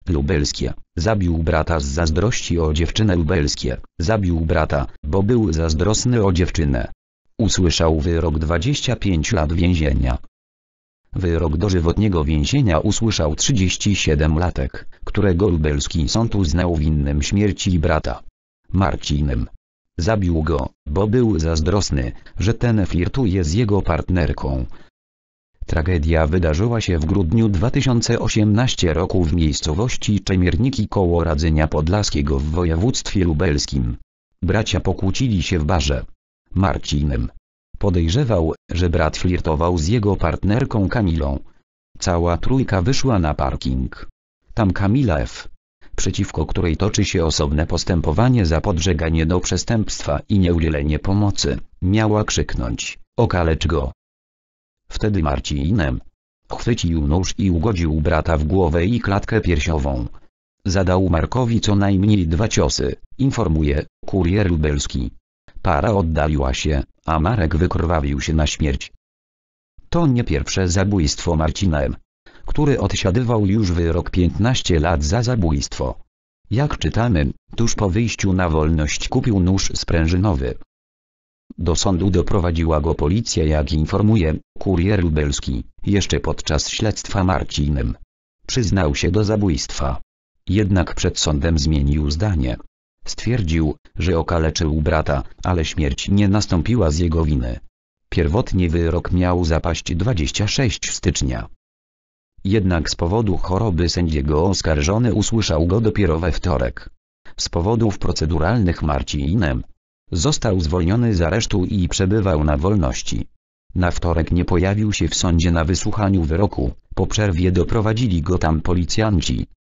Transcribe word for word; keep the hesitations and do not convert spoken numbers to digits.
Lubelskie. Zabił brata z zazdrości o dziewczynę. Lubelskie. Zabił brata, bo był zazdrosny o dziewczynę. Usłyszał wyrok dwadzieścia pięć lat więzienia. Wyrok dożywotniego więzienia usłyszał trzydziestosiedemlatek, którego lubelski sąd uznał winnym śmierci brata. Marcinem. Zabił go, bo był zazdrosny, że ten flirtuje z jego partnerką. Tragedia wydarzyła się w grudniu dwa tysiące osiemnastego roku w miejscowości Czemierniki koło Radzenia Podlaskiego w województwie lubelskim. Bracia pokłócili się w barze. Marcinem podejrzewał, że brat flirtował z jego partnerką Kamilą. Cała trójka wyszła na parking. Tam Kamila F., przeciwko której toczy się osobne postępowanie za podżeganie do przestępstwa i nieudzielenie pomocy, miała krzyknąć: okalecz go. Wtedy Marcinem chwycił nóż i ugodził brata w głowę i klatkę piersiową. Zadał Markowi co najmniej dwa ciosy, informuje Kurier Lubelski. Para oddaliła się, a Marek wykrwawił się na śmierć. To nie pierwsze zabójstwo Marcina M., który odsiadywał już wyrok piętnaście lat za zabójstwo. Jak czytamy, tuż po wyjściu na wolność kupił nóż sprężynowy. Do sądu doprowadziła go policja, jak informuje Kurier Lubelski. Jeszcze podczas śledztwa Marcinem przyznał się do zabójstwa. Jednak przed sądem zmienił zdanie. Stwierdził, że okaleczył brata, ale śmierć nie nastąpiła z jego winy. Pierwotnie wyrok miał zapaść dwudziestego szóstego stycznia. Jednak z powodu choroby sędziego oskarżony usłyszał go dopiero we wtorek. Z powodów proceduralnych Marcinem został zwolniony z aresztu i przebywał na wolności. Na wtorek nie pojawił się w sądzie na wysłuchaniu wyroku. Po przerwie doprowadzili go tam policjanci.